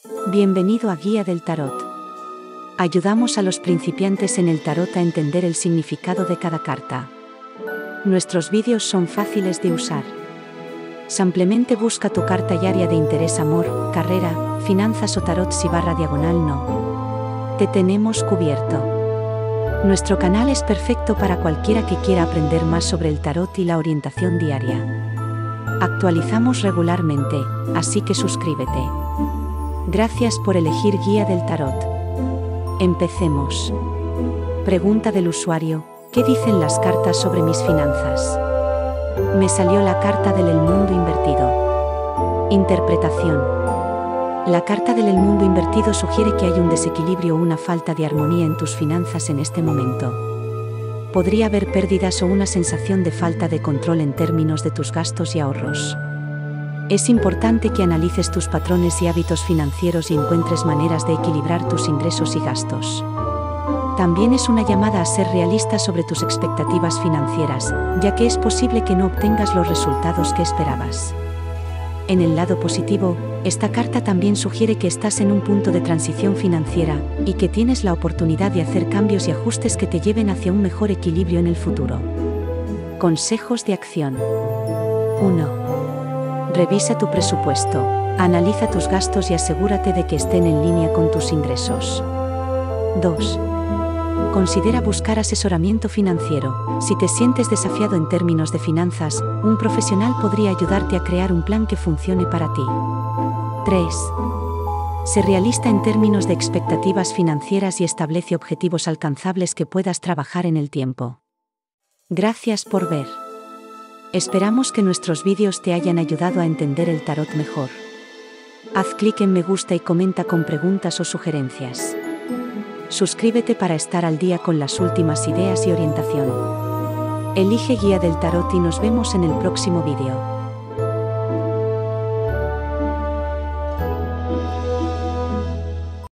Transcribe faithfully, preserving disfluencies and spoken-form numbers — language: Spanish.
Bienvenido a Guía del Tarot. Ayudamos a los principiantes en el tarot a entender el significado de cada carta. Nuestros vídeos son fáciles de usar. Simplemente busca tu carta y área de interés: amor, carrera, finanzas o tarot si barra diagonal no. Te tenemos cubierto. Nuestro canal es perfecto para cualquiera que quiera aprender más sobre el tarot y la orientación diaria. Actualizamos regularmente, así que suscríbete. Gracias por elegir Guía del Tarot. Empecemos. Pregunta del usuario: ¿qué dicen las cartas sobre mis finanzas? Me salió la carta del El Mundo Invertido. Interpretación. La carta del El Mundo Invertido sugiere que hay un desequilibrio o una falta de armonía en tus finanzas en este momento. Podría haber pérdidas o una sensación de falta de control en términos de tus gastos y ahorros. Es importante que analices tus patrones y hábitos financieros y encuentres maneras de equilibrar tus ingresos y gastos. También es una llamada a ser realista sobre tus expectativas financieras, ya que es posible que no obtengas los resultados que esperabas. En el lado positivo, esta carta también sugiere que estás en un punto de transición financiera y que tienes la oportunidad de hacer cambios y ajustes que te lleven hacia un mejor equilibrio en el futuro. Consejos de acción. uno. Revisa tu presupuesto. Analiza tus gastos y asegúrate de que estén en línea con tus ingresos. dos. Considera buscar asesoramiento financiero. Si te sientes desafiado en términos de finanzas, un profesional podría ayudarte a crear un plan que funcione para ti. tres. Sé realista en términos de expectativas financieras y establece objetivos alcanzables que puedas trabajar en el tiempo. Gracias por ver. Esperamos que nuestros vídeos te hayan ayudado a entender el tarot mejor. Haz clic en me gusta y comenta con preguntas o sugerencias. Suscríbete para estar al día con las últimas ideas y orientación. Elige Guía del Tarot y nos vemos en el próximo vídeo.